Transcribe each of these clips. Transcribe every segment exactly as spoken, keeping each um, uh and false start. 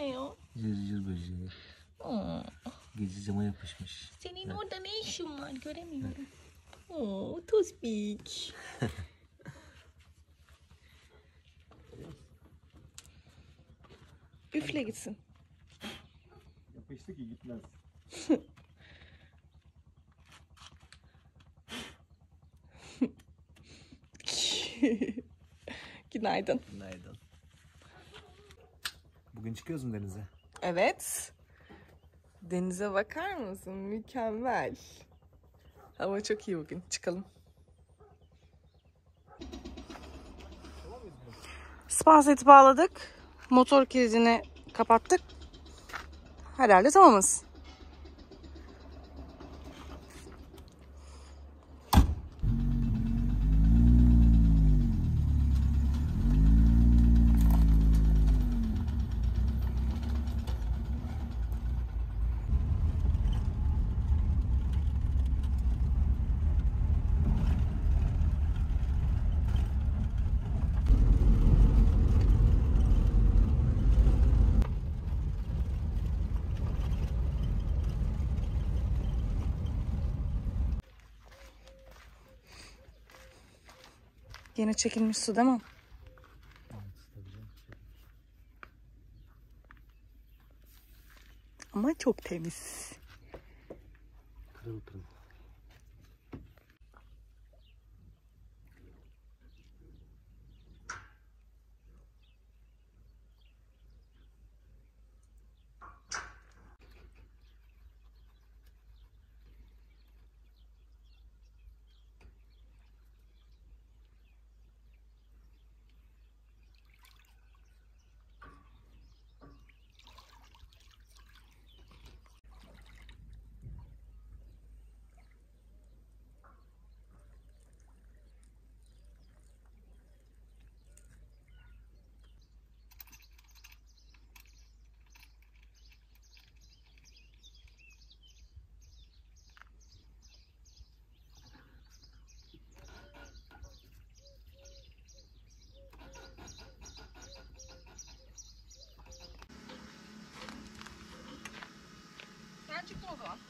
ya? Cırcır böceği. Oo. Gece cama yapışmış. Senin evet. Orada ne işin var? Göremiyorum. Oo, tospik. Üfle gitsin. Yapıştı ki gitmez. Günaydın. Günaydın. Bugün çıkıyoruz mu denize? Evet. Denize bakar mısın? Mükemmel. Hava çok iyi bugün. Çıkalım. Spa seti bağladık. Motor kilidini kapattık. Herhalde tamamız. Yine çekilmiş su değil mi? Ama çok temiz. Kırıl kırıl. Sen çıktın o zaman.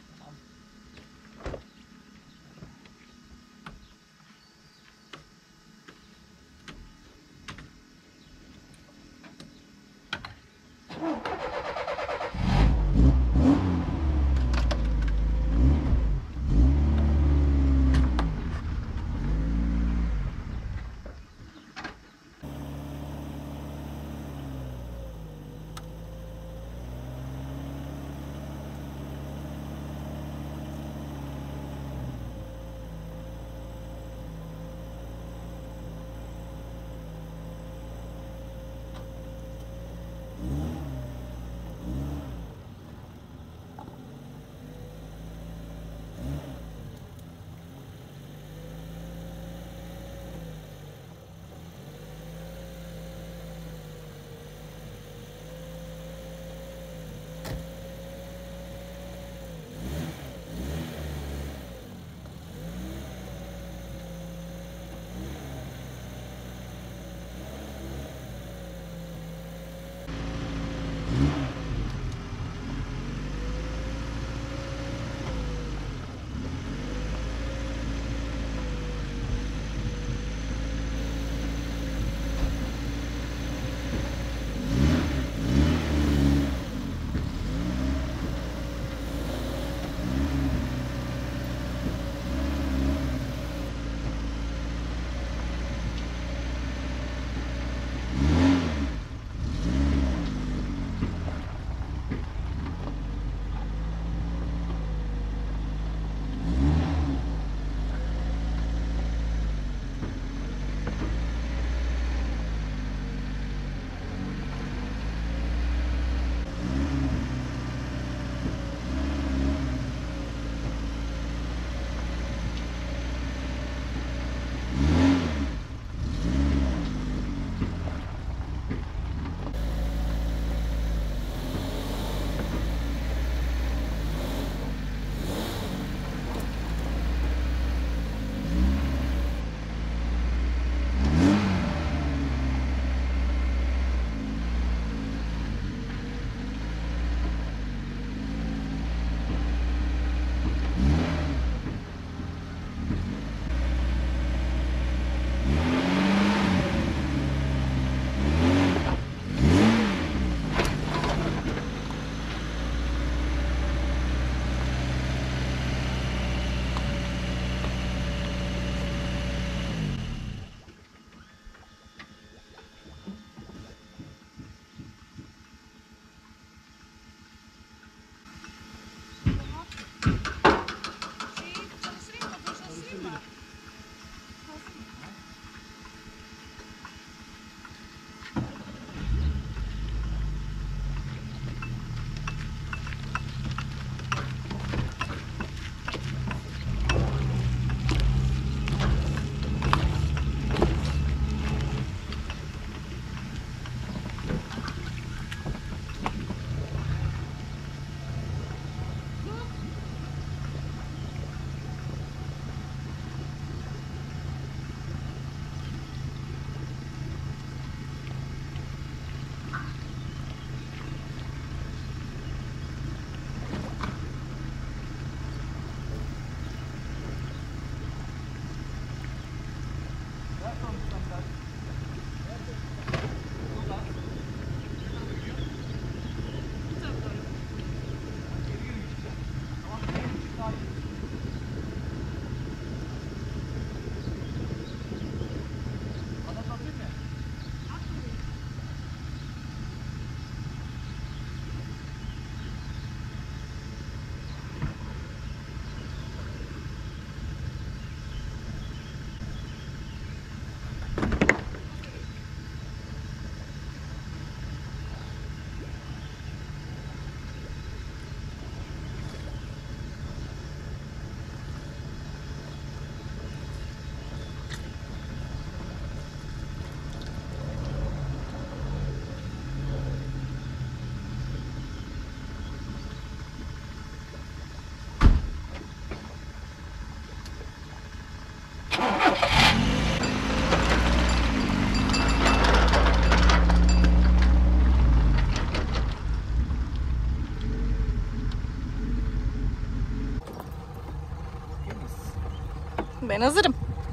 Ben hazırım.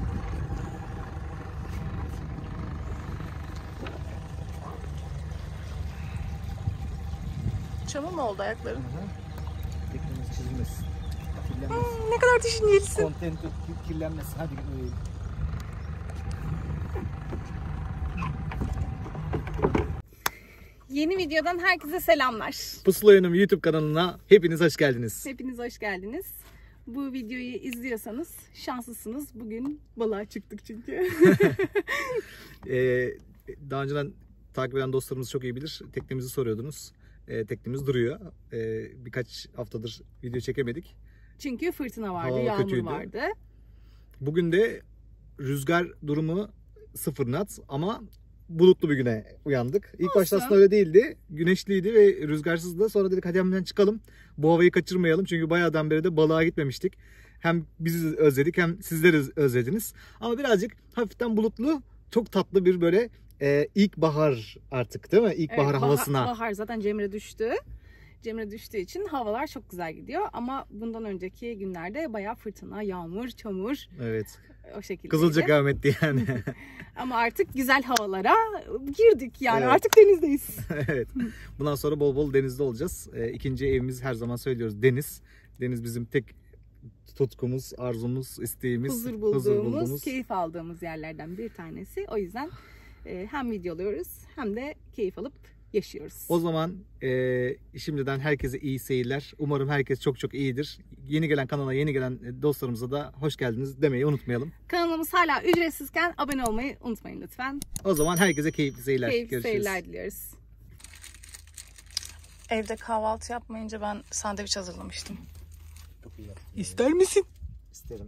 Çamur mu oldu ayakların? Teknemiz çizilmesin. Kirlenmesin. Hmm, ne kadar düşüncelisin. Kontent kirlenmesin. Hadi gidelim. Yeni videodan herkese selamlar. Pusula Yönüm YouTube kanalına hepiniz hoş geldiniz. Hepiniz hoş geldiniz. Bu videoyu izliyorsanız şanslısınız. Bugün balığa çıktık çünkü. ee, daha önceden takip eden dostlarımız çok iyi bilir. Teknemizi soruyordunuz. Ee, teknemiz duruyor. Ee, birkaç haftadır video çekemedik. Çünkü fırtına vardı, Hava yağmur kötüydü. vardı. Bugün de rüzgar durumu sıfır knot ama bulutlu bir güne uyandık. İlk Olsun. başta aslında öyle değildi. Güneşliydi ve rüzgarsızdı. Sonra dedik hadi hemen çıkalım. Bu havayı kaçırmayalım. Çünkü bayağıdan beri de balığa gitmemiştik. Hem bizi özledik hem sizleri özlediniz. Ama birazcık hafiften bulutlu, çok tatlı bir böyle e, ilkbahar artık değil mi? İlkbahar Evet, havasına. Bahar, bahar zaten Cemre düştü. Cemre düştüğü için havalar çok güzel gidiyor. Ama bundan önceki günlerde bayağı fırtına, yağmur, çamur Evet. o şekilde. Kızılcakamet'ti yani. Ama artık güzel havalara girdik yani Evet. artık denizdeyiz. Evet. Bundan sonra bol bol denizde olacağız. E, ikinci evimiz her zaman söylüyoruz deniz. Deniz bizim tek tutkumuz, arzumuz, isteğimiz, Huzur bulduğumuz, huzur bulduğumuz. keyif aldığımız yerlerden bir tanesi. O yüzden e, hem videoluyoruz hem de keyif alıp yaşıyoruz. O zaman e, şimdiden herkese iyi seyirler. Umarım herkes çok çok iyidir. Yeni gelen kanala, yeni gelen dostlarımıza da hoş geldiniz demeyi unutmayalım. Kanalımız hala ücretsizken abone olmayı unutmayın lütfen. O zaman herkese keyifli seyirler. Keyifli Görüşürüz. seyirler diliyoruz. Evde kahvaltı yapmayınca ben sandviç hazırlamıştım. Çok iyi yaptın. İster misin? İsterim.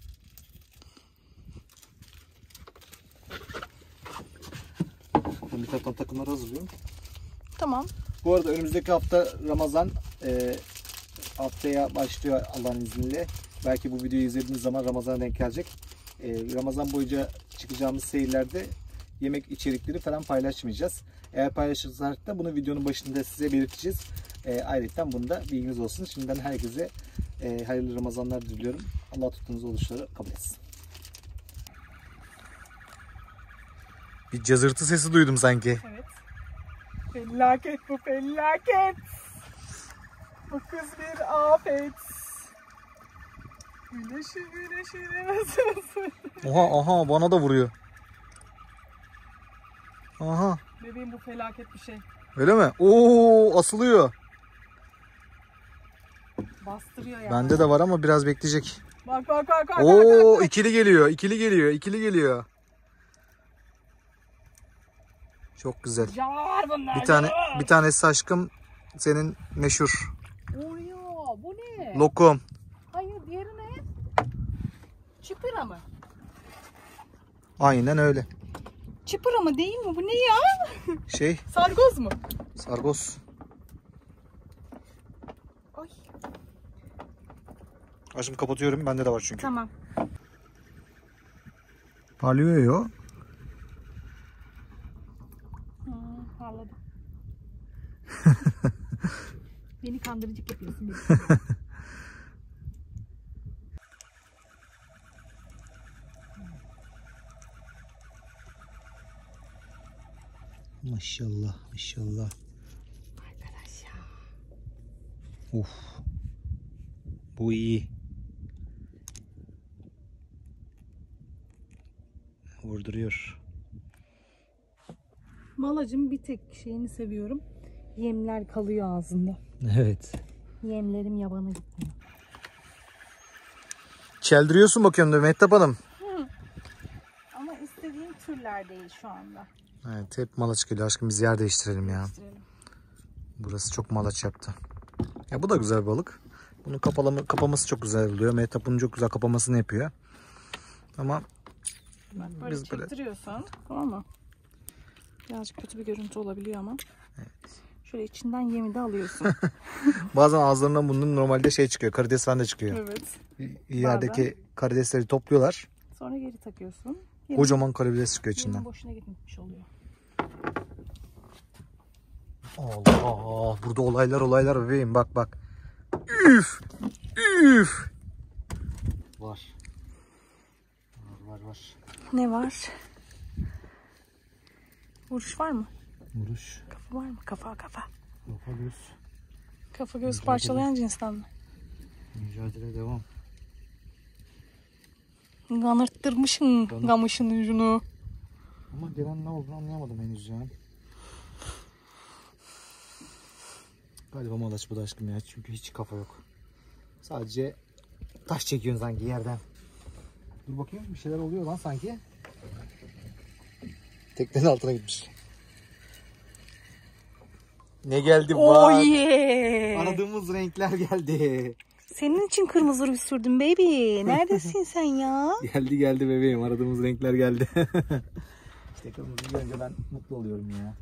Ben bir taraftan takımları hazırlıyorum. Tamam. Bu arada önümüzdeki hafta Ramazan e, haftaya başlıyor Allah'ın izniyle. Belki bu videoyu izlediğiniz zaman Ramazan'a denk gelecek. E, Ramazan boyunca çıkacağımız seyirlerde yemek içerikleri falan paylaşmayacağız. Eğer paylaşırsak da bunu videonun başında size belirteceğiz. E, ayrıca bunu da bilginiz olsun. Şimdiden herkese e, hayırlı Ramazanlar diliyorum. Allah tuttuğunuz oruçları kabul etsin. Bir cazırtı sesi duydum sanki. Evet. Felaket bu felaket. Bu kız bir afet. Güneşi güneşi nasılsın? Oha oha bana da vuruyor. Aha. Bebeğim bu felaket bir şey. Öyle mi? Oo asılıyor. Bastırıyor ya. Bende de var ama biraz bekleyecek. Bak bak bak bak. Oo bak, bak. ikili geliyor, ikili geliyor, ikili geliyor. Çok güzel. Car bunlar. Bir tane car. bir tanesi aşkım senin meşhur Uyuyor. Bu ne? lokum. Hayır diğeri ne? Çıpıra mı? Aynen öyle. Çıpıra mı değil mi? Bu ne ya? Şey, Sargoz mu? sargos. Ay. Aşkım kapatıyorum. Bende de var çünkü. Tamam. Parlıyor ya. Hmm, parladı. Beni kandırıcık yapıyorsun. Maşallah, maşallah. Arkadaş ya. Uf. Bu iyi. Vurduruyor. Malacım bir tek şeyini seviyorum. Yemler kalıyor ağzında. Evet. Yemlerim yabana gitmiyor. Çeldiriyorsun bakıyorum da Mehtap Hanım. Ama istediğim türler değil şu anda. Evet, hep malaç geliyor. Aşkım biz yer değiştirelim ya. Değiştirelim. Burası çok malaç yaptı. Ya bu da güzel balık. Bunun kapalama, kapaması çok güzel oluyor. Mehtap bunun çok güzel kapamasını yapıyor. Ama Bak böyle biz böyle çektiriyorsun. Tamam mı? Birazcık kötü bir görüntü olabiliyor ama. Evet. Şöyle içinden yemi de alıyorsun. bazen ağızlarından bunun normalde şey çıkıyor. Karides falan da çıkıyor. Evet. Yerdeki karidesleri topluyorlar. Sonra geri takıyorsun. Yemin, Kocaman karides çıkıyor içinden. yemin boşuna gitmiş oluyor. Allah, burada olaylar olaylar bebeğim, bak bak. Üf! Üf! Var. var var. Ne var? Vuruş var mı? Vuruş. Kafa var mı? Kafa kafa. Kafa göz. Kafa göz Mücadele. parçalayan cinsten mi? Mücadele devam. Ganırttırmışsın Ganırt. gamışın ucunu. Ama gelen ne olduğunu anlayamadım henüz ya. Galiba malaç bu da aşkım ya. Çünkü hiç kafa yok. Sadece taş çekiyorsun sanki yerden. Dur bakayım, bir şeyler oluyor lan sanki. Teknenin altına gitmiş. Ne geldi bak. Oh yeah. Aradığımız renkler geldi. Senin için kırmızı ruj sürdüm baby. Neredesin sen ya? Geldi geldi bebeğim. Aradığımız renkler geldi. İşte kırmızı görünce ben mutlu oluyorum ya.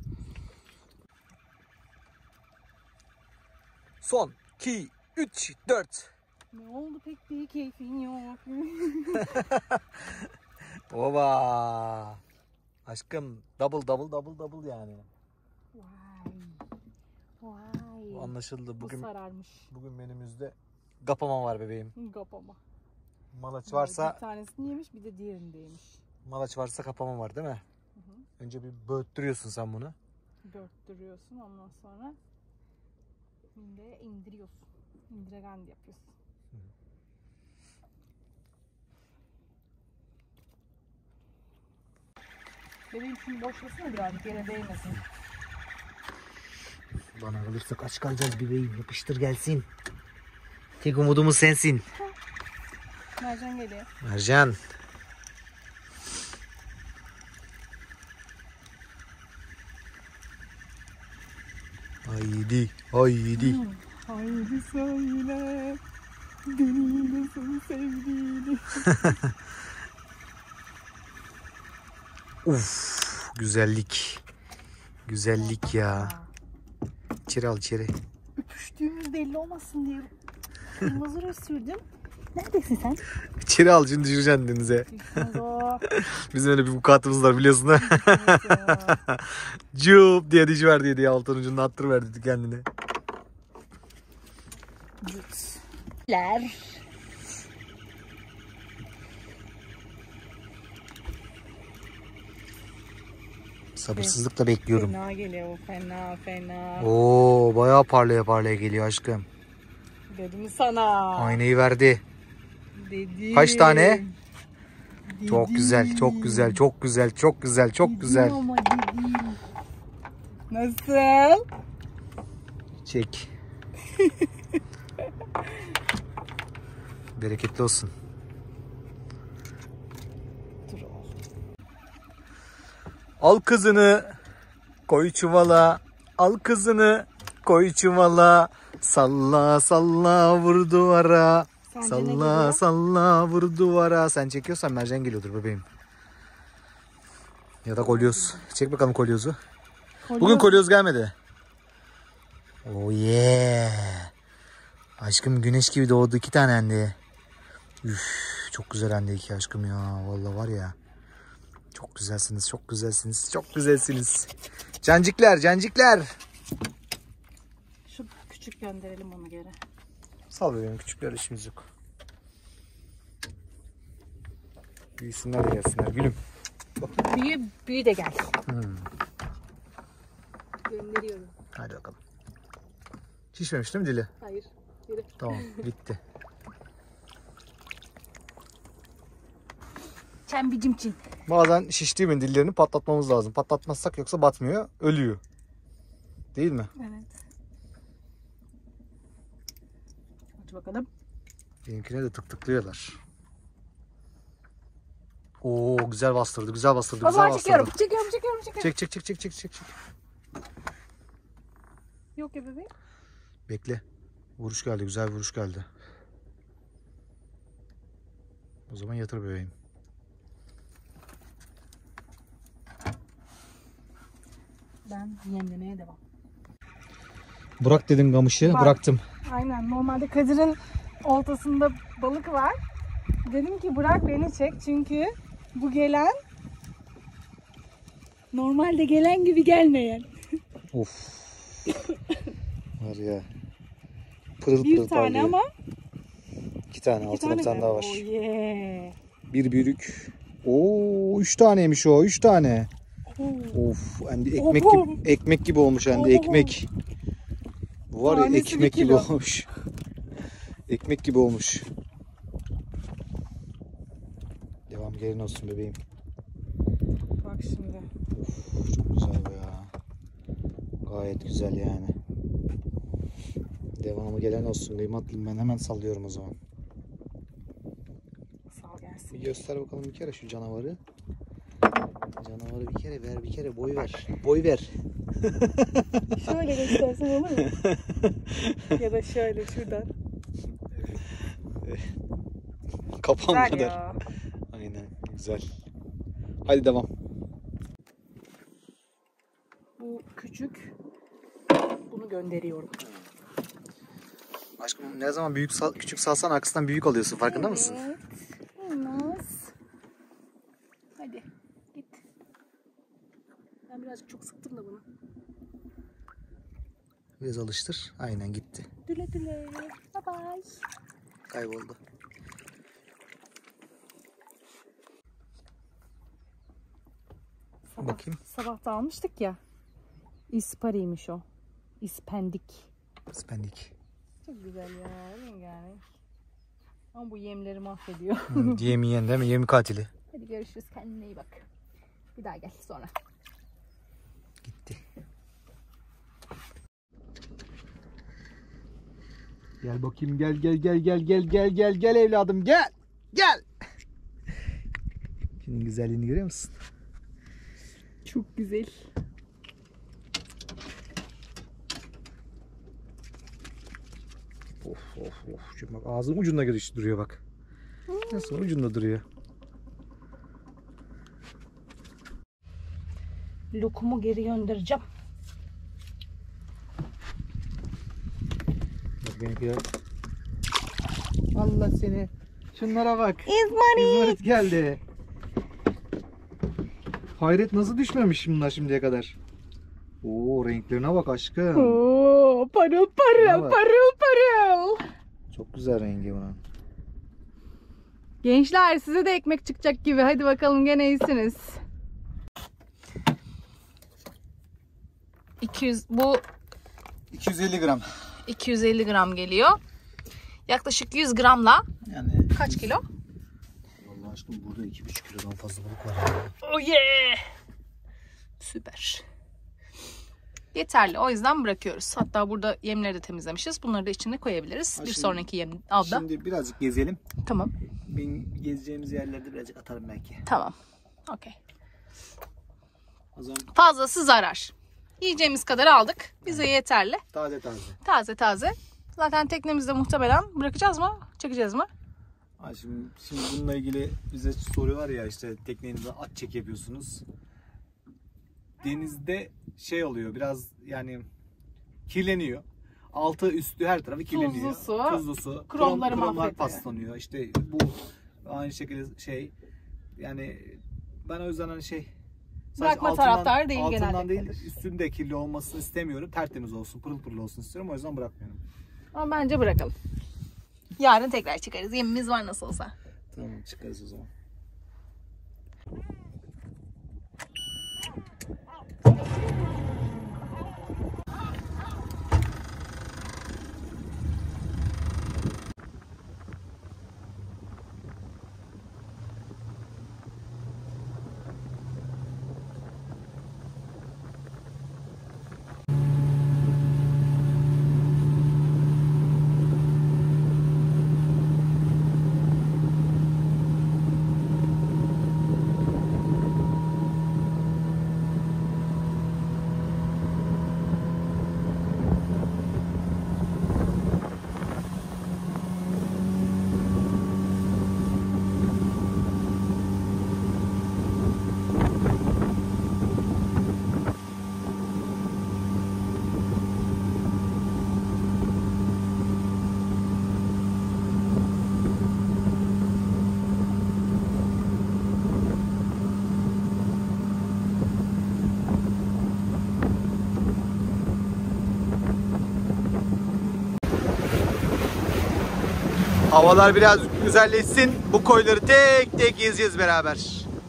Son iki, üç, dört. Ne oldu pek bir keyfin yok. Oba. Aşkım double double double double yani. Vay. Vay. Bu anlaşıldı. Bugün Bu sararmış. bugün menümüzde gapama var bebeğim. Kapama. Malaç varsa Bir tanesini yemiş bir de diğerini de yemiş. malaç varsa kapama var değil mi? Hı hı. Önce bir böğürttürüyorsun sen bunu. Dörttürüyorsun ondan sonra mindeye indiriyorsun. İndiregendi yapıyorsun. Hı. Bebeğim şunu boşlasana birazcık yere değmesin. Bana kalırsak aç kalacağız bebeğim. Yapıştır gelsin. Tek umudumuz sensin. Mercan geliyor. Mercan. Haydi, haydi. Hmm. Haydi söyle beni nasıl sevdiğini. Uf, güzellik. Güzellik ya. İçeri al içeri. Öpüştüğümüz belli olmasın diye kırmızı ruj sürdüm. Neredesin sen? İçeri al, şimdi düşüreceksin denize. Düşmez o. Bizim öyle bir vukuatımız var biliyorsun da. Düşmez o. Cuup diye diş ver diye diye altın ucunu attırıverdi kendine. Ler. Sabırsızlıkla bekliyorum. Fena geliyor fena fena. Oo, bayağı parlaya parlaya geliyor aşkım. Dedim sana. Aynayı verdi. Dedim. Kaç tane? Dedim. Çok güzel, çok güzel, çok güzel, çok güzel, çok Dedim güzel. ama dedim. Nasıl? Çek. Bereketli olsun. Dur oğlum. Al kızını koy çuvala. Al kızını koy çuvala. Salla salla vur duvara. Sence ne Salla geliyor? salla vur duvara. Sen çekiyorsan mercan geliyordur bebeğim. Ya da kolyoz. Çek bakalım kolyozu. Kolyoz. Bugün kolyoz gelmedi. Oh yeah. Aşkım güneş gibi doğdu, iki tane endi. Üf, çok güzel endi iki aşkım ya. Vallahi var ya. Çok güzelsiniz, çok güzelsiniz, çok güzelsiniz. Cancikler, cancikler. Şu küçük gönderelim ona göre. Sal bebeğim, küçükler işimiz yok. Büyüsünler de gelsinler gülüm. Büyü, büyü de gel. Hmm. Gönderiyorum. Hadi bakalım. Şişmemiş değil mi dili? Hayır. Yürü. Tamam, bitti. Çembicimçin. Bazen şiştiği mi dillerini patlatmamız lazım. Patlatmazsak yoksa batmıyor, ölüyor. Değil mi? Evet. Hadi bakalım. Benimkine de tık tıklıyorlar. Oo, güzel bastırdı, güzel bastırdı, güzel Baba bastırdı. çekiyorum. Çekiyorum, çekiyorum, çekiyorum. Çek çek çek çek çek çek. çek. Yok ya bebeğim. Bekle. Vuruş geldi, güzel bir vuruş geldi. O zaman yatır bebeğim. Ben yemlemeye devam. Bırak dedim kamışı, Bak. bıraktım. Aynen. Normalde Kadir'in oltasında balık var. Dedim ki bırak beni çek çünkü bu gelen normalde gelen gibi gelmeyen. Of. Var ya. Pırıl Bir pırıl tane parlıyor. ama İki tane, altında bir tane daha var. Oh yeah. Bir büyük, Oo, üç taneymiş o. Üç tane. Of, Andy ekmek gibi, ekmek gibi olmuş Andy, ekmek. Bu var ya, Tanesi ekmek bir gibi kilo. olmuş. Ekmek gibi olmuş. Devam gelin olsun bebeğim. Bak şimdi. Of, çok güzel bu ya. Gayet güzel yani. Devamı gelen olsun kıymatlım, ben hemen sallıyorum o zaman. Sağ ol gelsin. Bir göster bakalım bir kere şu canavarı. Canavarı bir kere ver, bir kere boy ver. Boy ver. Şöyle göstersen olur mu? Ya da şöyle şuradan. Kafam Güzel kadar. ya. Aynen, güzel. Hadi devam. Bu küçük. Bunu gönderiyorum. Aşkım ne zaman büyük sal, küçük salsan arkasından büyük alıyorsun, farkında Evet. mısın? Olmaz. Hadi git. Ben birazcık çok sıktım da bunu. Biraz alıştır. Aynen gitti. Düle düle. Bye bye. Kayboldu. Sabah, Bakayım. sabah da almıştık ya. İspariymiş o. İspendik. Spendik. Çok güzel ya. Rengarenk. Ama bu yemleri mahvediyor. Yem yiyen değil mi? Yem katili. Hadi görüşürüz. Kendine iyi bak. Bir daha gel sonra. Gitti. Gel bakayım, gel gel gel gel gel gel gel gel evladım, gel. Gel. Şunun güzelliğini görüyor musun? Çok güzel. Of of of. Şimdi bak ağzım ucunda görüş duruyor bak. Nasıl ucunda duruyor. Lokumu geri göndereceğim. Bak benimkiler. Allah seni. Şunlara bak. İzmarit. İzmarit geldi. Hayret, nasıl düşmemiş bunlar şimdiye kadar. Oo, renklerine bak aşkım. Oo, parıl parıl bak. parıl parıl. Çok güzel rengi bunun. Gençler size de ekmek çıkacak gibi. Hadi bakalım gene iyisiniz. iki yüz bu iki yüz elli gram. iki yüz elli gram geliyor. Yaklaşık yüz gramla Yani kaç kilo? vallahi aşkım burada iki buçuk kilodan fazla balık var. Yani. Oh yeah! Süper. Yeterli. O yüzden bırakıyoruz. Hatta burada yemleri de temizlemişiz. Bunları da içine koyabiliriz. Ha, bir şimdi- sonraki yem avda. Şimdi birazcık gezelim. Tamam. Ben gezeceğimiz yerlerde birazcık atarım belki. Tamam. Okey. O zaman Fazlası zarar. Yiyeceğimiz kadar aldık. Bize yeterli. taze taze. Taze taze. Zaten teknemizde muhtemelen bırakacağız mı? Çekeceğiz mi? Ha, şimdi, şimdi bununla ilgili bize soruyorlar ya, işte teknenize at çek yapıyorsunuz. Denizde şey oluyor biraz, yani kirleniyor. Altı üstü her tarafı kirleniyor. Tuzlu su, Tuzlu su. kromları kromlar mahvediyor. paslanıyor. İşte bu aynı şekilde şey, yani ben o yüzden hani şey sadece Bırakma taraftarı değil altından genelde. değil, üstünde kirli olmasını istemiyorum. Tertemiz olsun, pırıl pırıl olsun istiyorum. O yüzden bırakmıyorum. Ama bence bırakalım. Yarın tekrar çıkarız. Yemimiz var nasıl olsa. Tamam, çıkarız o zaman. Havalar biraz güzelleşsin. Bu koyları tek tek gezeceğiz beraber.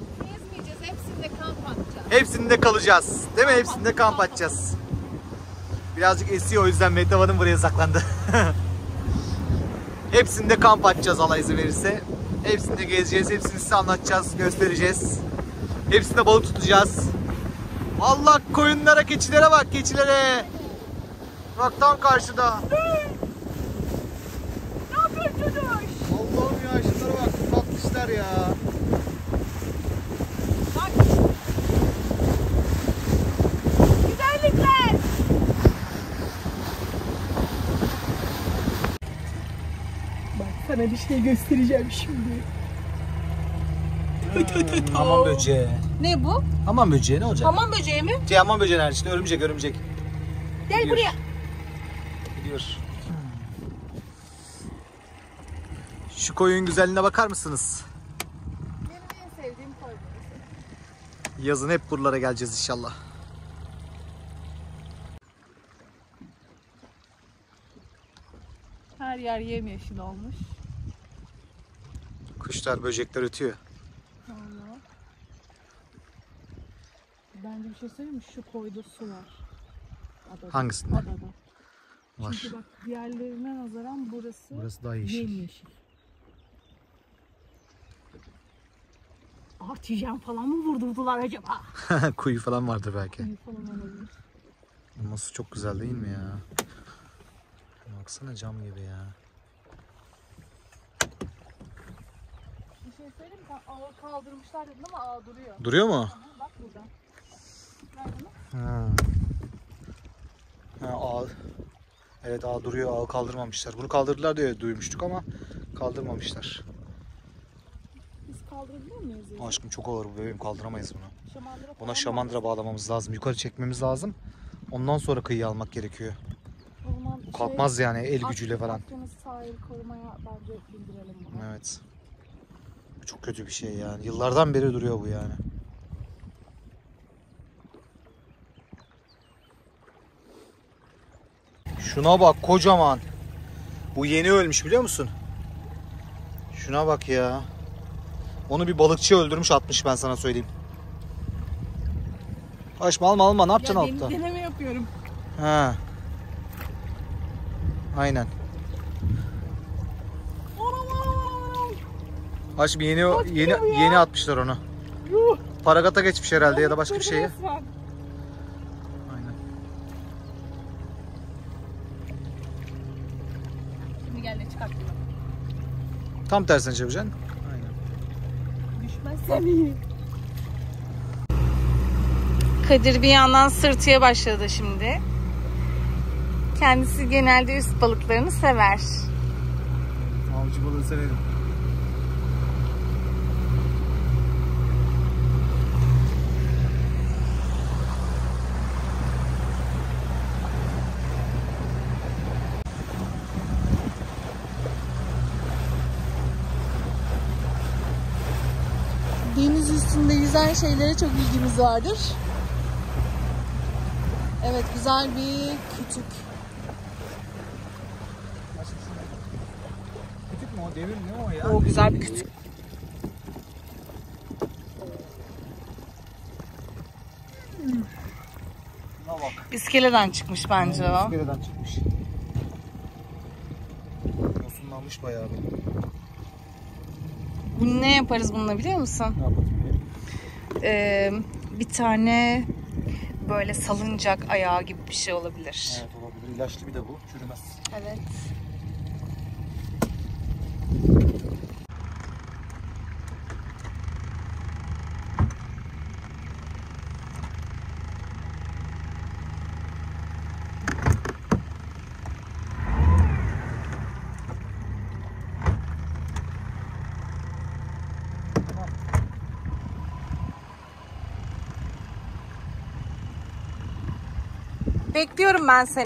Hepsinde kalacağız. Değil mi? Hepsinde kamp atacağız. Birazcık esiyor, o yüzden Mehtap Hanım buraya saklandı. Hepsinde kamp atacağız Allah izin verirse. Hepsinde gezeceğiz. Hepsini size anlatacağız, göstereceğiz. Hepsinde balık tutacağız. Allah, koyunlara, keçilere bak, keçilere. Bak tam karşıda. Ne yapıyorsunuz? Allah'ım ya, şunlara bak, satmışlar ya. Bak. Güzellikler. Bak, sana bir şey göstereceğim şimdi. Hmm, hamam böceği. Ne bu? Hamam böceği ne olacak? Hamam böceği mi? Şey, hamam böceği nerede? İşte örümcek, örümcek. Gel Gidiyor. buraya. Gidiyor. Şu koyun güzelliğine bakar mısınız? Benim en sevdiğim koy. Yazın hep buralara geleceğiz inşallah. Her yer yemyeşil olmuş. Kuşlar, böcekler ötüyor. Vallahi. Bence bir şey söyleyeyim mi? Şu koyda su var. Adada. Hangisinde? Adada. Var. Çünkü bak, diğerlerine nazaran burası, Burası daha yeşil. yemyeşil. Artijen falan mı vurdurdular acaba? Kuyu falan vardır belki. Kuyu falan olabilir. Ama su çok güzel değil mi ya? Baksana, cam gibi ya. Bir şey söyleyeyim mi? Ağı kaldırmışlar dedin ama ağı duruyor. Duruyor mu? Aha, bak burada. Nerede mi? Ha. Ha, ağ. Evet, ağ duruyor. Ağı kaldırmamışlar. Bunu kaldırdılar diye duymuştuk ama kaldırmamışlar. Biz kaldırabilir miyiz? Yani? Aşkım çok ağır bu bebeğim, kaldıramayız bunu. Şamandıra Buna falan şamandıra var. bağlamamız lazım. Yukarı çekmemiz lazım. Ondan sonra kıyıya almak gerekiyor. O zaman Bu kalkmaz şey, yani el gücüyle falan. Akdeniz sahil korumaya bence bildirelim bunu. Evet. Bu çok kötü bir şey yani. Yıllardan beri duruyor bu yani. Şuna bak, kocaman. Bu yeni ölmüş, biliyor musun? Şuna bak ya. Onu bir balıkçı öldürmüş, atmış, ben sana söyleyeyim. Kaçma, alma alma, ne yapacaksın Ya altta? ben deneme yapıyorum. Ha. Aynen. Aşkım yeni yeni yeni atmışlar onu. Yuh. Paragata geçmiş herhalde ya da başka bir şeye. Resmen. Aynen. Şimdi gel de çıkartayım. Tam tersine çevireceksin. Aynen. Düşmezsem iyi. Kadir bir yandan sırtıya başladı şimdi. Kendisi genelde üst balıklarını sever. Avcı balığı severim. Deniz üstünde yüzen şeylere çok ilgimiz vardır. Evet, güzel bir kütük. Küçük mü o, devir mi o ya? O güzel bir kütük. Şuna bak. İskeleden çıkmış bence o. İskeleden çıkmış. Yosunlanmış bayağı bir. Bunu ne yaparız bununla biliyor musun? Ne yapalım? Ee, bir tane böyle salıncak ayağı gibi bir şey olabilir. Evet, olabilir. İlaçlı bir de bu. Çürümez. Evet. Bekliyorum ben seni.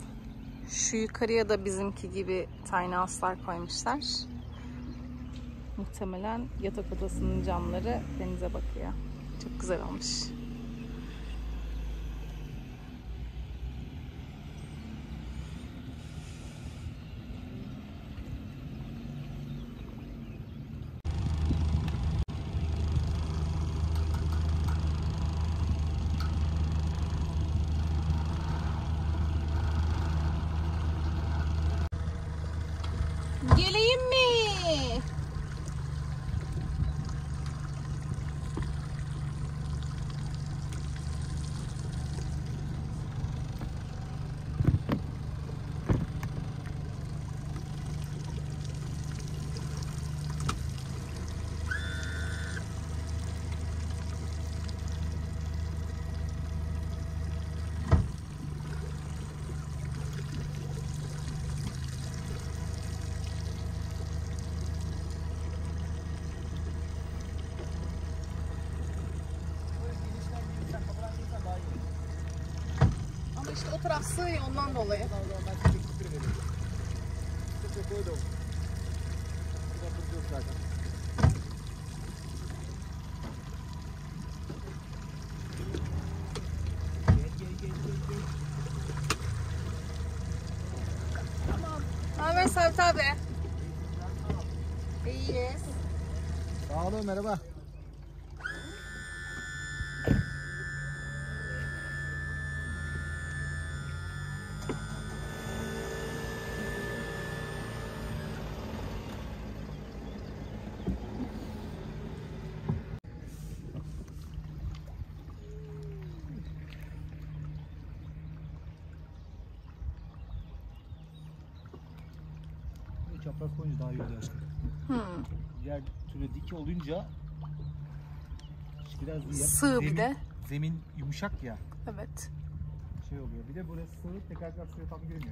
Şu yukarıya da bizimki gibi tiny house'lar koymuşlar. Muhtemelen yatak odasının camları denize bakıyor. Çok güzel olmuş. Geleyim mi? Ama işte o taraf sığıyor ondan dolayı. Tamam. Ne haber Savit abi? İyiyiz. Sağ olun, merhaba. Çapraz koyunca daha iyi oluyor aşkım. Hmm. Diğer türlü dik olunca biraz iyi. Sığ zemin, bir de. Zemin yumuşak ya. Evet. Şey oluyor. Bir de burası sığ, tekrar tekrar suya tam girmiyor.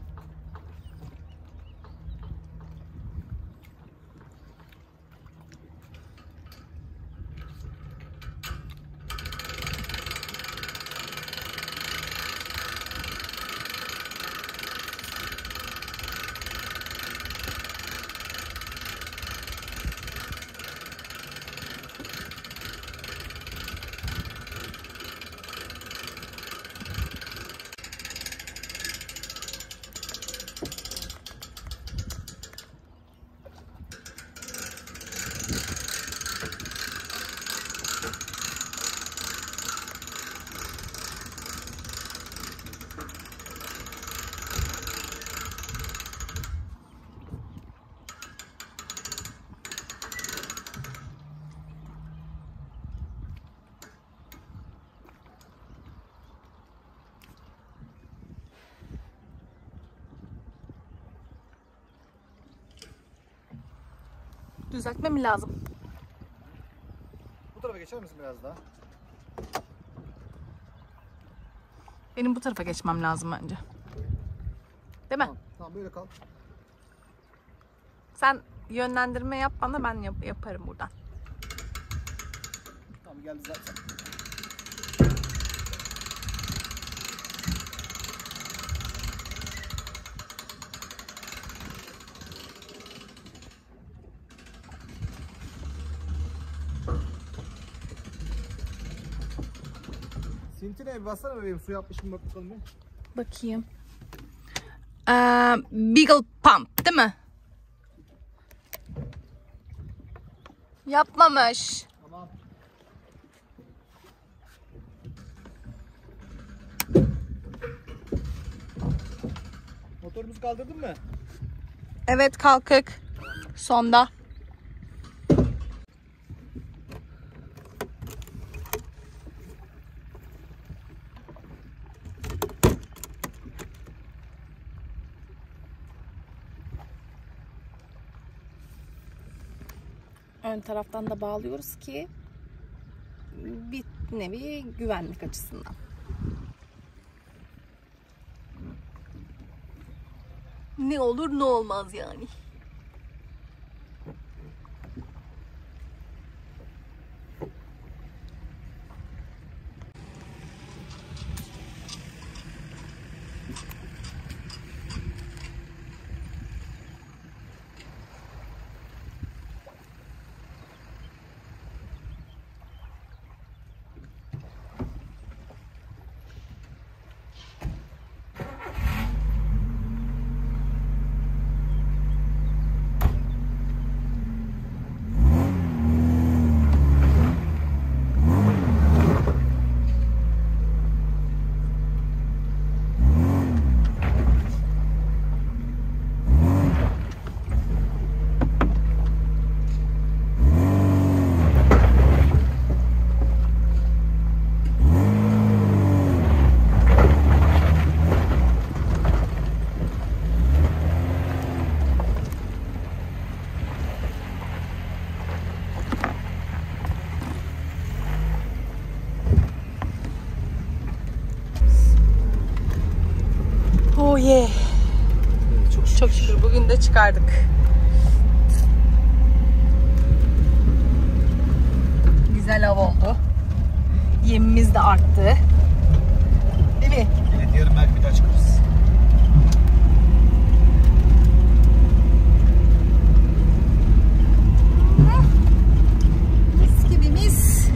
Düzeltme mi lazım? Bu tarafa geçer misin biraz daha? Benim bu tarafa geçmem lazım bence. Değil mi? Tamam, tamam böyle kal. Sen yönlendirme yap bana, ben yap yaparım buradan. Tamam geldi zaten. Sintine bir bassana bebeğim, su yapmış mı bak bakalım bir. Bakayım. Ee, Beagle Pump değil mi? Yapmamış. Tamam. Motorumuzu kaldırdın mı? Evet, kalkık. Sonda. Ön taraftan da bağlıyoruz ki bir nevi güvenlik açısından. Ne olur ne olmaz yani. yeah. Evet, çok şükür. Çok şükür bugün de çıkardık. Güzel av oldu. Yemimiz de arttı. Değil mi? Evet, yarın belki bir daha çıkarız. Mis gibi mis.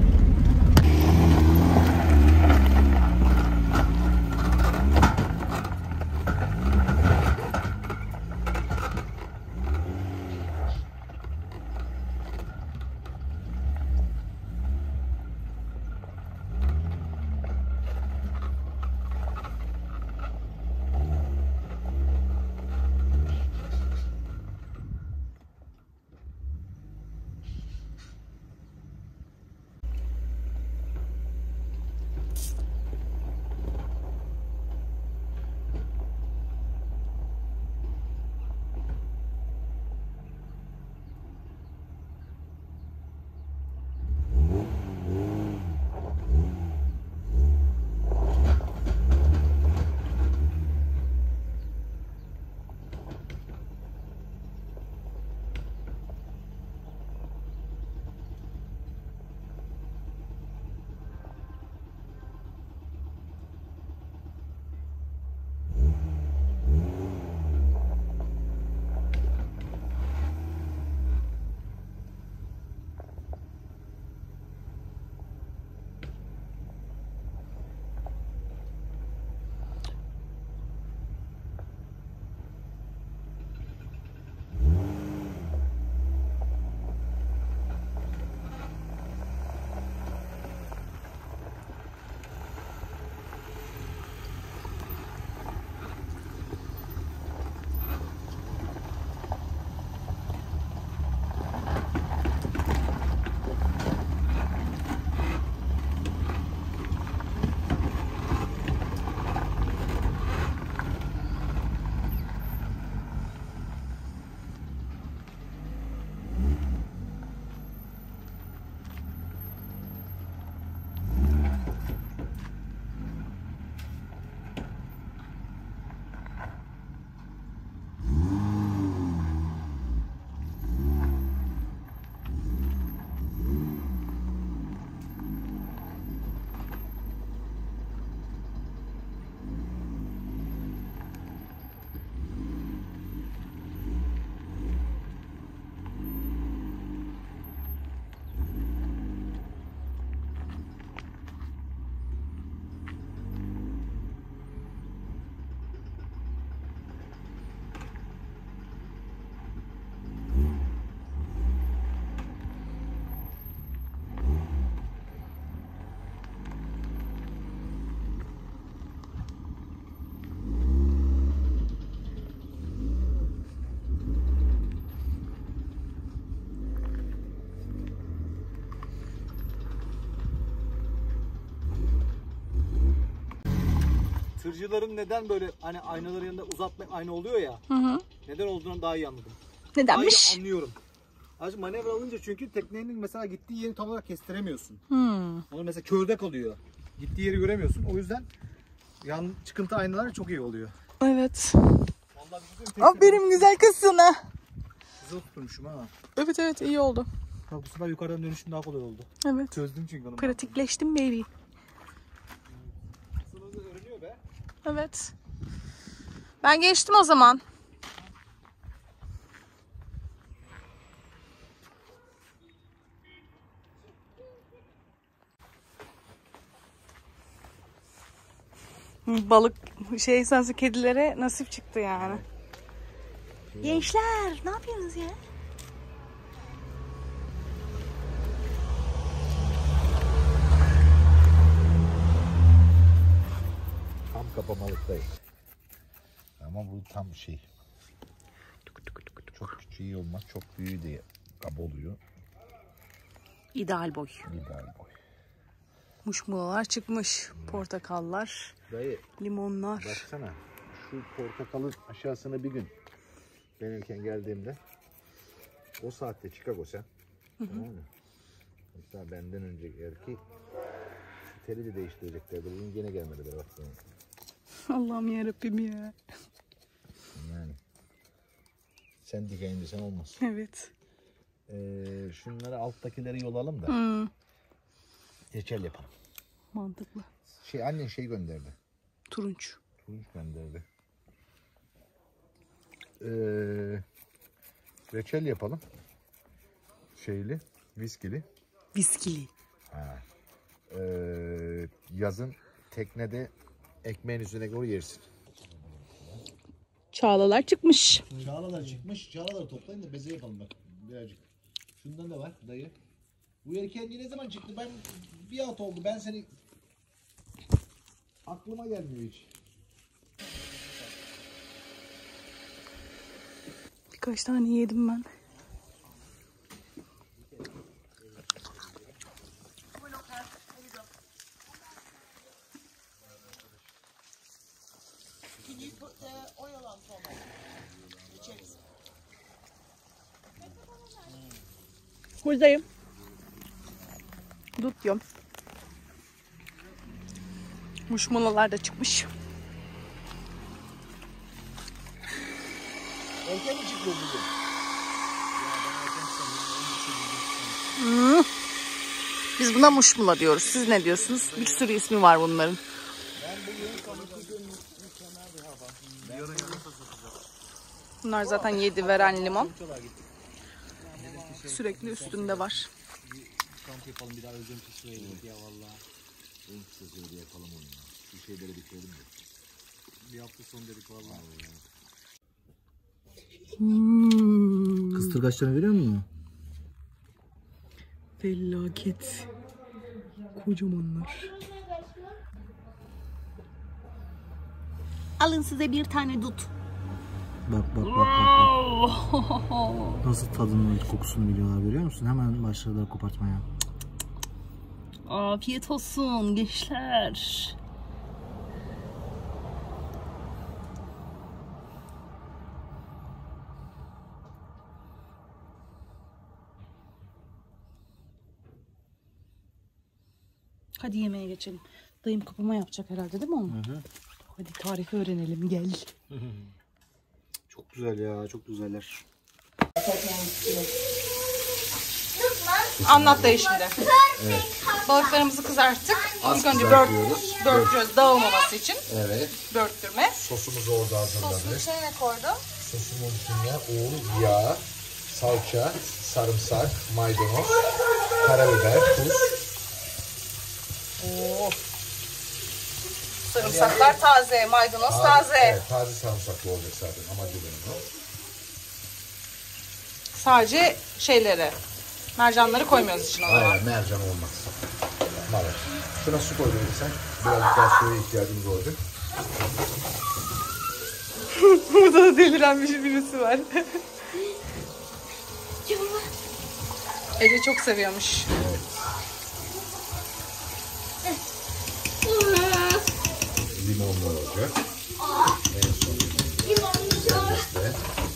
Tırcıların neden böyle hani aynaların yanında uzatma ayna oluyor ya. Hı hı. Neden olduğunu daha iyi anladım. Nedenmiş? Daha iyi anlıyorum. Ayrıca manevra alınca çünkü teknenin mesela gittiği yeri tam olarak kestiremiyorsun. Hmm. Onu mesela körde kalıyor. Gittiği yeri göremiyorsun. O yüzden yan çıkıntı aynalar çok iyi oluyor. Evet. Vallahi Aferin güzel kız sana. Güzel tutmuşum ha. Evet evet iyi oldu. Bak bu sefer yukarıdan dönüşüm daha kolay oldu. Evet. Çözdüm çünkü onu. Pratikleştim baby. Sana da öğreniyor be. Evet. Ben geçtim o zaman. Balık şey sansı kedilere nasip çıktı yani. Gençler ne yapıyorsunuz ya? Tam kapamalıktayız. Ama bu tam şey. Çok küçüğü iyi olmaz. Çok büyüğü de kaba oluyor. İdeal boy. İdeal boy. Muşmulalar çıkmış. Portakallar, Dayı limonlar. baksana. Şu portakalın aşağısına bir gün ben erken geldiğimde o saatte Chicago sen. Hı-hı. Tamam mı? Mesela benden önce erkek teli de değiştireceklerdi. Bugün gene gelmedi böyle bak. Allah'ım yarabbim ya. Yani. Sen dikeyim sen olmaz. Evet. Ee, şunları alttakileri yolalım da. Hmm. Reçel yapalım. Mantıklı. Şey annen şey gönderdi. Turunç. Turunç gönderdi. Ee, reçel yapalım. Şeyli, viskili. Viskili. Ha. Ee, yazın teknede ekmeğin üzerine doğru yersin. Çağlalar çıkmış. Çağlalar çıkmış. Çağlaları toplayın da beze yapalım bak. Birazcık. Şundan da var dayı. Bu yelkenci ne zaman çıktı? Ben bir hafta oldu. Ben seni aklıma gelmiyor hiç. Birkaç tane yedim ben. Buradayım. Dut diyorum. Muşmulalar da çıkmış. Erken mi çıktı bugün? Hmm. Biz buna muşmula diyoruz. Siz ne diyorsunuz? Bir sürü ismi var bunların. Bunlar zaten yedi veren limon. Sürekli üstünde var. Kamp yapalım bir daha özlem çeşitleri ya valla. En kısa sürede yapalım onu ya. Şu şeyleri bitirelim de. Bir hafta son dedik valla. Hmm. Kıstırgaçlarını veriyor musun? Felaket. Kocamanlar. Alın size bir tane dut. Bak bak bak bak. bak. Nasıl tadını, kokusunu biliyorlar görüyor musun? Hemen başladılar kopartmaya. Afiyet olsun gençler. Hadi yemeğe geçelim. Dayım kapama yapacak herhalde değil mi onu? Hı hı. Hadi tarifi öğrenelim gel. Çok güzel ya, çok güzeller. Anlat dayı şimdi. Evet. Balıklarımızı kızarttık. Az İlk önce kızartıyoruz. bört, börteceğiz dağılmaması için. Evet. Börttürme. Sosumuzu orada Sosun hazırladık. içine ne koydum? Sosumun içine un, yağ, salça, sarımsak, maydanoz, karabiber, tuz. Oo. Sarımsaklar taze, maydanoz taze. Evet, taze sarımsaklı olacak zaten. Amacı benim o. Sadece şeyleri, mercanları koymuyoruz içine. Aynen, mercan olmaz. Evet. Şuna su koyabilirsen. Birazcık daha suya ihtiyacımız olacak. Burada da delirenmiş birisi var. Ece çok seviyormuş. Evet. Limonlu olacak. En son servisle.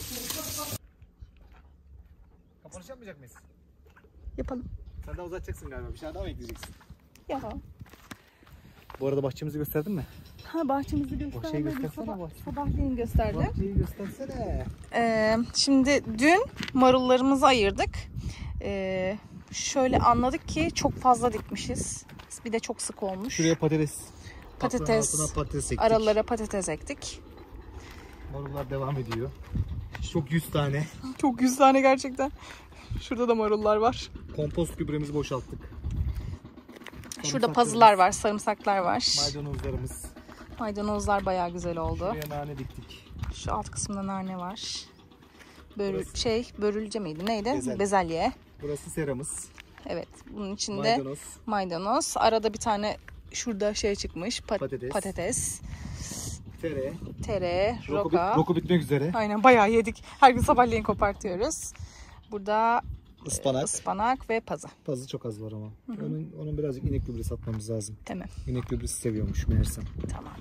Kapanış yapmayacak mıyız? Yapalım. Sen daha uzatacaksın galiba. Bir şey daha mı ekleyeceksin? Ya. Bu arada bahçemizi gösterdin mi? Ha bahçemizi göstermedi. Bahçeyi göstersene Sabah, bahçeyi. sabahleyin gösterdi. Bahçeyi göstersene. Ee, şimdi dün marullarımızı ayırdık. Ee, şöyle anladık ki çok fazla dikmişiz. Bir de çok sık olmuş. Şuraya patates. Patates, Altına patates ektik. aralara patates ektik. Marullar devam ediyor. Çok yüz tane. Çok yüz tane gerçekten. Şurada da marullar var. Kompost gübremizi boşalttık. Şurada pazılar var, sarımsaklar var. Maydanozlarımız. Maydanozlar bayağı güzel oldu. Şuraya nane diktik. Şu alt kısmında nane var. Börül, Burası- şey, börülce miydi? Neydi? Bezelye. Bezelye. Burası seramız. Evet. Bunun içinde Maydanoz. maydanoz. Arada bir tane şurada şey çıkmış. pa- Patates. Patates. Tere. Tere, Roku, roka. bit, roku bitmek üzere. Aynen bayağı yedik. Her gün sabahleyin kopartıyoruz. Burada Ispanak. ıspanak ve pazı. Pazı çok az var ama. Onun, onun birazcık inek gübresi atmamız lazım. Tamam. İnek gübresi seviyormuş meğersem. Tamam.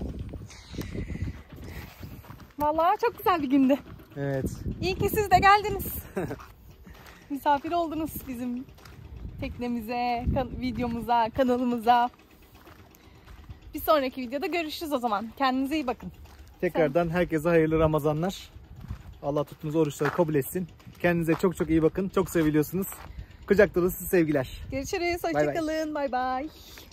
Vallahi çok güzel bir gündü. Evet. İyi ki siz de geldiniz. Misafir oldunuz bizim teknemize, kan- videomuza, kanalımıza. Bir sonraki videoda görüşürüz o zaman. Kendinize iyi bakın. Tekrardan herkese hayırlı Ramazanlar. Allah tuttuğunuz oruçları kabul etsin. Kendinize çok çok iyi bakın. Çok seviliyorsunuz. Kucak dolusu sevgiler. Görüşürüz. Bay bay. Hoşçakalın. Bay bay.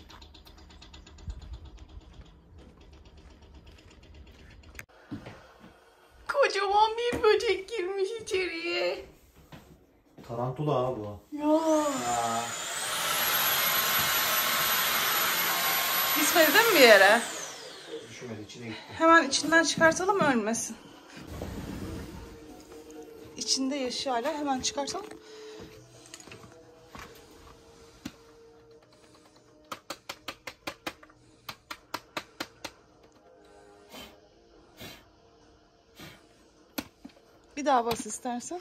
Kocaman bir böcek girmiş içeriye. Tarantula ha bu. Ya. Gitmedi değil mi bir yere? Düşmedi, içine gitti. Hemen içinden çıkartalım, ölmesin. İçinde yaşıyor hala. Hemen çıkartalım. Bir daha bas istersen.